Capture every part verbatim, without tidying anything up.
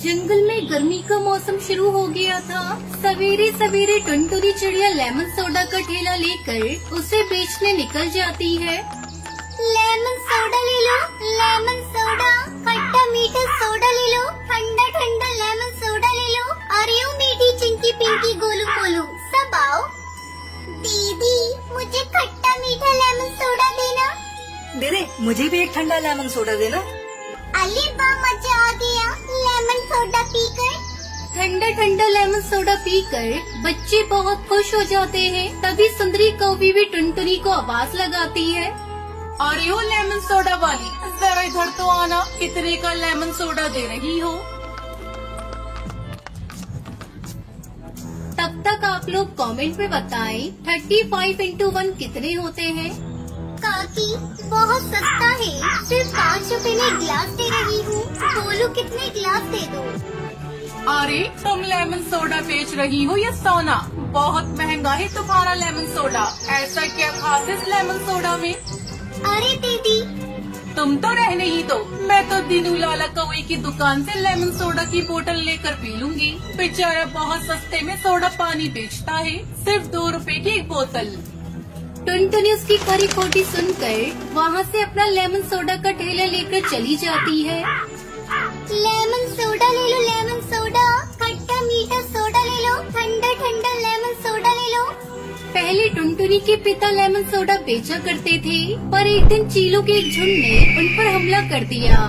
जंगल में गर्मी का मौसम शुरू हो गया था। सवेरे सवेरे टुनटुनी चिड़िया लेमन सोडा का ठेला लेकर उसे बेचने निकल जाती है। लेमन सोडा ले लो, लेमन सोडा, खट्टा मीठा सोडा ले लो, ठंडा ठंडा लेमन सोडा ले लो, अरे ओ मीठी चिंकी पिंकी गोलू मोलू सब आओ। दीदी मुझे खट्टा मीठा लेमन सोडा देना। दीदी मुझे भी एक ठंडा लेमन सोडा देना। अरे वाह मजा आ गया लेमन सोडा पीकर। ठंडा ठंडा लेमन सोडा पीकर बच्चे बहुत खुश हो जाते हैं। तभी सुंदरी कौवी भी टुनटुनी को आवाज लगाती है, अरे ओ लेमन सोडा वाली, जरा इधर तो आना, कितने का लेमन सोडा दे रही हो? तब तक आप लोग कमेंट में बताएं थर्टी फाइव इंटू वन कितने होते हैं। काकी बहुत सस्ता है, सिर्फ पाँच रुपए में गिलास दे रही हूँ, बोलो कितने गिलास दे दो। अरे तुम लेमन सोडा बेच रही हो या सोना? बहुत महंगा है तुम्हारा लेमन सोडा। ऐसा क्या खास है इस लेमन सोडा में? अरे दीदी तुम तो रहने ही दो, मैं तो दीनू लाला कौवे की दुकान से लेमन सोडा की बोतल लेकर पी लूंगी। बेचारा बहुत सस्ते में सोडा पानी बेचता है, सिर्फ दो रुपए की एक बोतल। टुनटुनी उसकी खरी खोटी सुनकर वहाँ से अपना लेमन सोडा का ठेला लेकर चली जाती है। लेमन सोडा ले लो, लेमन सोडा, खट्टा मीठा सोडा ले लो, ठंडा ठंडा लेमन सोडा ले लो। पहले टुनटुनी के पिता लेमन सोडा बेचा करते थे, पर एक दिन चीलों के एक झुंड ने उन पर हमला कर दिया।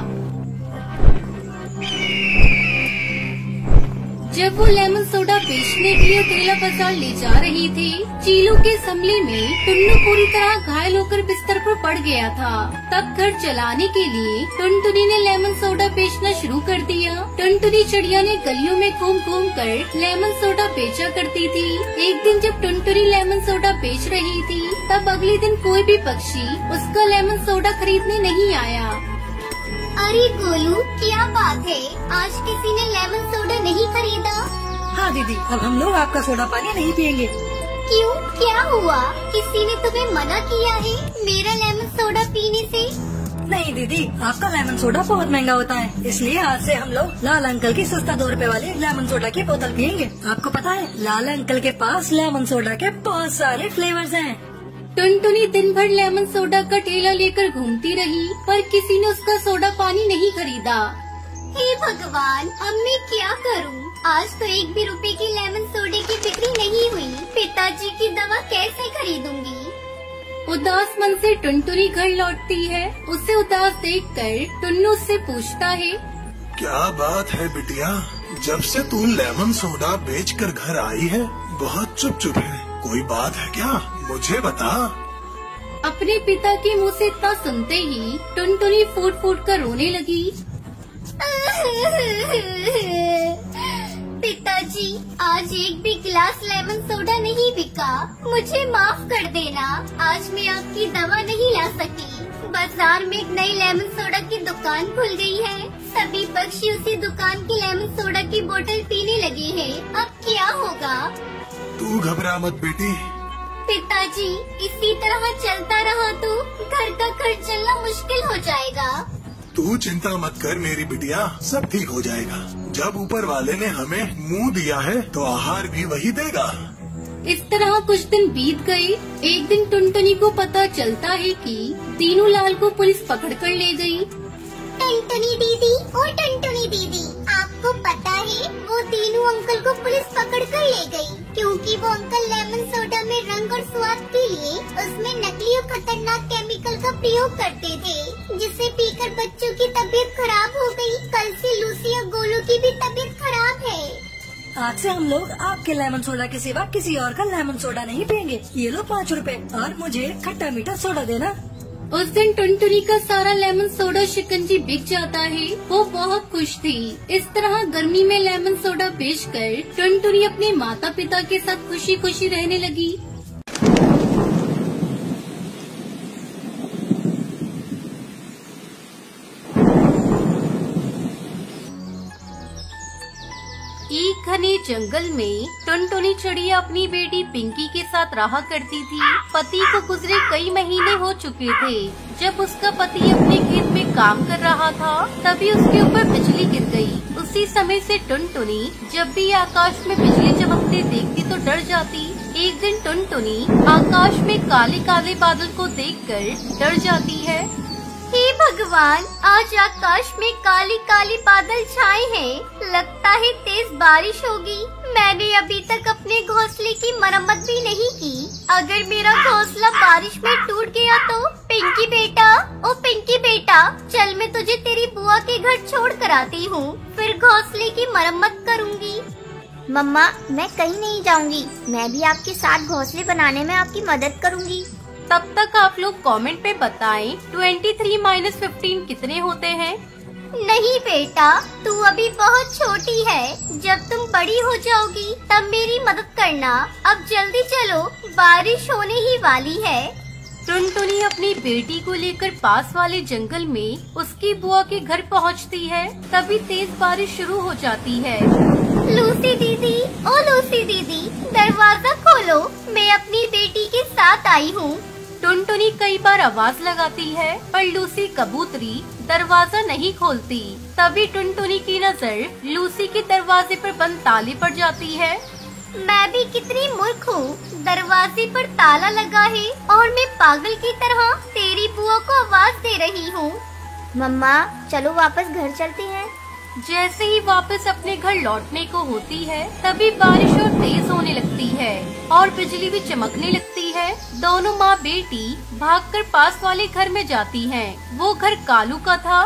जब वो लेमन सोडा बेचने के लिए ठेला बाजार ले जा रही थी, चीलों के हमले में टुन्नू पूरी तरह घायल होकर बिस्तर पर पड़ गया था। तब घर चलाने के लिए टुनटुनी ने लेमन सोडा बेचना शुरू कर दिया। टुनटुनी चिड़िया ने गलियों में घूम घूम कर लेमन सोडा बेचा करती थी। एक दिन जब टुनटुनी लेमन सोडा बेच रही थी, तब अगले दिन कोई भी पक्षी उसका लेमन सोडा खरीदने नहीं आया। अरे गोलू क्या बात है, आज किसी ने लेमन सोडा नहीं खरीदा? हाँ दीदी, अब हम लोग आपका सोडा पानी नहीं पियेंगे। क्यों, क्या हुआ? किसी ने तुम्हें मना किया है मेरा लेमन सोडा पीने से? नहीं दीदी, आपका लेमन सोडा बहुत महंगा होता है, इसलिए आज से हम लोग लाल अंकल की सस्ता दो रुपए वाली लेमन सोडा की बोतल पियेंगे। आपको पता है लाल अंकल के पास लेमन सोडा के बहुत सारे फ्लेवर्स हैं। टुनटुनी दिन भर लेमन सोडा का ठेला लेकर घूमती रही, पर किसी ने उसका सोडा पानी नहीं खरीदा। हे भगवान, अब मैं क्या करूं? आज तो एक भी रुपए की लेमन सोडे की बिक्री नहीं हुई। पिताजी की दवा कैसे खरीदूंगी? उदास मन से टुनटुनी घर लौटती है। उसे उदास देखकर टुन्नू उससे पूछता है, क्या बात है बिटिया, जब से तू लेमन सोडा बेचकर घर आई है बहुत चुप चुप है, कोई बात है क्या? मुझे बता। अपने पिता के मुंह से इतना सुनते ही टुनटुनी फूट फूट कर रोने लगी। पिताजी, आज एक भी गिलास लेमन सोडा नहीं बिका, मुझे माफ कर देना। आज मैं आपकी दवा नहीं ला सकी। बाजार में एक नई लेमन सोडा की दुकान खुल गई है, सभी पक्षी उसी दुकान की लेमन सोडा की बोतल पीने लगे हैं। अब क्या होगा? तू घबरा मत बेटी। पिताजी, इसी तरह चलता रहा तो घर का खर्च चलना मुश्किल हो जाएगा। तू चिंता मत कर मेरी बिटिया, सब ठीक हो जाएगा। जब ऊपर वाले ने हमें मुंह दिया है तो आहार भी वही देगा। इस तरह कुछ दिन बीत गए। एक दिन टुनटुनी को पता चलता है कि दीनू लाल को पुलिस पकड़ कर ले गई। टुनटुनी दीदी, ओ टुनटुनी दीदी, आपको पता है वो दीनू अंकल को पुलिस पकड़ कर ले गई, क्योंकि वो अंकल लेमन सोडा में रंग और स्वाद के लिए उसमें नकली और खतरनाक केमिकल का प्रयोग करते थे, जिसे पीकर बच्चों की तबीयत खराब हो गई। कल से लूसी और गोलू की भी तबीयत खराब है। आज से हम लोग आपके लेमन सोडा के सिवा किसी और का लेमन सोडा नहीं पियेंगे। ये लो पाँच रुपए और मुझे खट्टा मीठा सोडा देना। उस दिन टुनटुनी का सारा लेमन सोडा शिकंजी बिक जाता है। वो बहुत खुश थी। इस तरह गर्मी में लेमन सोडा बेचकर टुनटुनी अपने माता पिता के साथ खुशी खुशी रहने लगी। एक घने जंगल में टुनटुनी चिड़िया अपनी बेटी पिंकी के साथ रहा करती थी। पति को गुजरे कई महीने हो चुके थे। जब उसका पति अपने खेत में काम कर रहा था, तभी उसके ऊपर बिजली गिर गई। उसे उसी समय से टुनटुनी जब भी आकाश में बिजली चमकते देखती तो डर जाती। एक दिन टुनटुनी आकाश में काले काले बादल को देखकर डर जाती है। हे भगवान, आज आकाश में काली काली बादल छाए हैं। लगता है तेज बारिश होगी। मैंने अभी तक अपने घोंसले की मरम्मत भी नहीं की। अगर मेरा घोंसला बारिश में टूट गया तो पिंकी बेटा, ओ पिंकी बेटा, चल मैं तुझे तेरी बुआ के घर छोड़ कर आती हूँ, फिर घोंसले की मरम्मत करूँगी। मम्मा, मैं कहीं नहीं जाऊँगी। मैं भी आपके साथ घोंसले बनाने में आपकी मदद करूँगी। तब तक आप लोग कमेंट पे बताएं तेईस माइनस पंद्रह कितने होते हैं। नहीं बेटा, तू अभी बहुत छोटी है। जब तुम बड़ी हो जाओगी तब मेरी मदद करना। अब जल्दी चलो, बारिश होने ही वाली है। टुनटुनी अपनी बेटी को लेकर पास वाले जंगल में उसकी बुआ के घर पहुंचती है। तभी तेज बारिश शुरू हो जाती है। लूसी दीदी, ओ लूसी दीदी, दरवाजा खोलो, मैं अपनी बेटी के साथ आई हूँ। टुनटुनी कई बार आवाज लगाती है पर लूसी कबूतरी दरवाजा नहीं खोलती। तभी टुनटुनी की नजर लूसी के दरवाजे पर बंद ताले पर जाती है। मैं भी कितनी मूर्ख हूँ, दरवाजे पर ताला लगा है और मैं पागल की तरह तेरी बुआ को आवाज दे रही हूँ। मम्मा, चलो वापस घर चलते हैं। जैसे ही वापस अपने घर लौटने को होती है तभी बारिश और तेज होने लगती है और बिजली भी चमकने लगती है। दोनों माँ बेटी भागकर पास वाले घर में जाती हैं। वो घर कालू का था।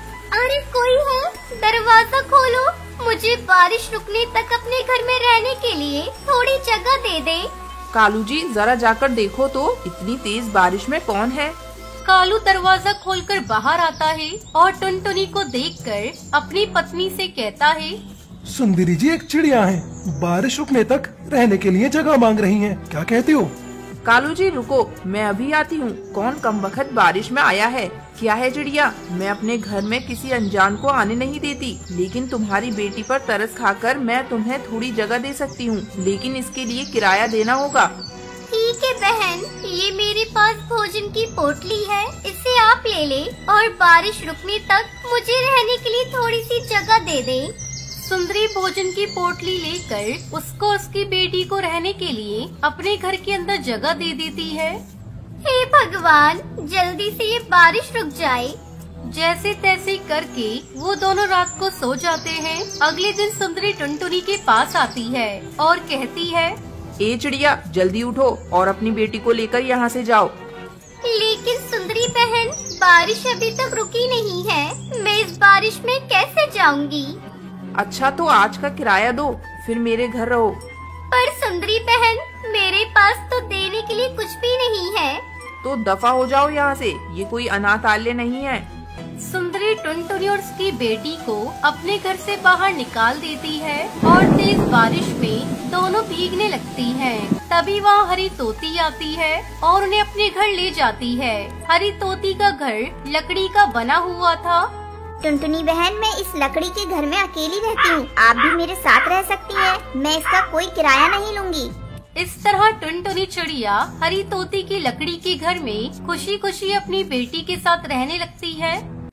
अरे कोई है, दरवाजा खोलो, मुझे बारिश रुकने तक अपने घर में रहने के लिए थोड़ी जगह दे दे। कालू जी, जरा जाकर देखो तो इतनी तेज बारिश में कौन है। कालू दरवाजा खोलकर बाहर आता है और टुनटुनी को देखकर अपनी पत्नी से कहता है, सुंदरी जी एक चिड़िया है, बारिश रुकने तक रहने के लिए जगह मांग रही हैं, क्या कहते हो? कालू जी रुको, मैं अभी आती हूँ। कौन कमबख्त बारिश में आया है? क्या है चिड़िया? मैं अपने घर में किसी अनजान को आने नहीं देती, लेकिन तुम्हारी बेटी पर तरस खाकर मैं तुम्हें थोड़ी जगह दे सकती हूँ, लेकिन इसके लिए किराया देना होगा। ठीक है बहन, ये मेरे पास भोजन की पोटली है, इसे आप ले ले और बारिश रुकने तक मुझे रहने के लिए थोड़ी सी जगह दे दे। सुंदरी भोजन की पोटली लेकर उसको उसकी बेटी को रहने के लिए अपने घर के अंदर जगह दे देती है। हे भगवान, जल्दी से ये बारिश रुक जाए। जैसे तैसे करके वो दोनों रात को सो जाते हैं। अगले दिन सुंदरी टुनटुनी के पास आती है और कहती है, ए चिड़िया, जल्दी उठो और अपनी बेटी को लेकर यहाँ से जाओ। लेकिन सुंदरी बहन, बारिश अभी तक रुकी नहीं है, मैं इस बारिश में कैसे जाऊंगी? अच्छा तो आज का किराया दो, फिर मेरे घर रहो। पर सुंदरी बहन, मेरे पास तो देने के लिए कुछ भी नहीं है। तो दफा हो जाओ यहाँ से, ये कोई अनाथालय नहीं है। सुंदरी टुनटुनी और उसकी बेटी को अपने घर से बाहर निकाल देती है और तेज बारिश में दोनों भीगने लगती हैं। तभी वहाँ हरी तोती आती है और उन्हें अपने घर ले जाती है। हरी तोती का घर लकड़ी का बना हुआ था। टुनटुनी बहन, मैं इस लकड़ी के घर में अकेली रहती हूँ, आप भी मेरे साथ रह सकती हैं। मैं इसका कोई किराया नहीं लूंगी। इस तरह टुनटुनी चिड़िया हरी तोती की लकड़ी के घर में खुशी खुशी अपनी बेटी के साथ रहने लगती है।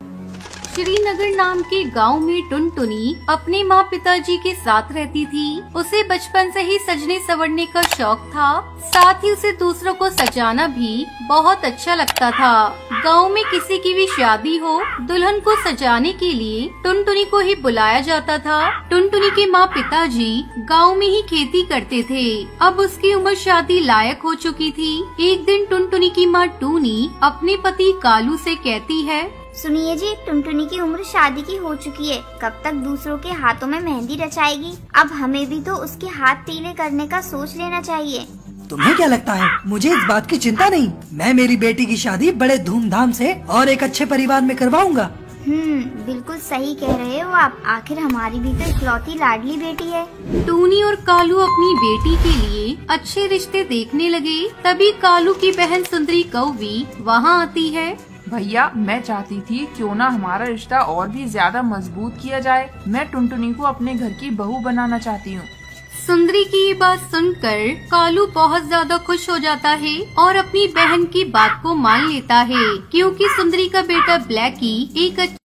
श्रीनगर नाम के गांव में टुनटुनी अपने माँ पिताजी के साथ रहती थी। उसे बचपन से ही सजने संवरने का शौक था, साथ ही उसे दूसरों को सजाना भी बहुत अच्छा लगता था। गांव में किसी की भी शादी हो, दुल्हन को सजाने के लिए टुनटुनी को ही बुलाया जाता था। टुनटुनी के माँ पिताजी गांव में ही खेती करते थे। अब उसकी उम्र शादी लायक हो चुकी थी। एक दिन टुनटुनी की माँ टूनी अपने पति कालू से कहती है, सुनिए जी, टुनटुनी की उम्र शादी की हो चुकी है, कब तक दूसरों के हाथों में मेहंदी रचाएगी? अब हमें भी तो उसके हाथ पीले करने का सोच लेना चाहिए। तुम्हें क्या लगता है? मुझे इस बात की चिंता नहीं, मैं मेरी बेटी की शादी बड़े धूमधाम से और एक अच्छे परिवार में करवाऊंगा। हम्म, बिल्कुल सही कह रहे हो आप। आखिर हमारी भी तो इकलौती लाडली बेटी है। टूनी और कालू अपनी बेटी के लिए अच्छे रिश्ते देखने लगे। तभी कालू की बहन सुंदरी कौवी वहाँ आती है। भैया, मैं चाहती थी क्यों ना हमारा रिश्ता और भी ज्यादा मजबूत किया जाए। मैं टुनटुनी को अपने घर की बहू बनाना चाहती हूँ। सुंदरी की ये बात सुनकर कालू बहुत ज्यादा खुश हो जाता है और अपनी बहन की बात को मान लेता है, क्योंकि सुंदरी का बेटा ब्लैकी एक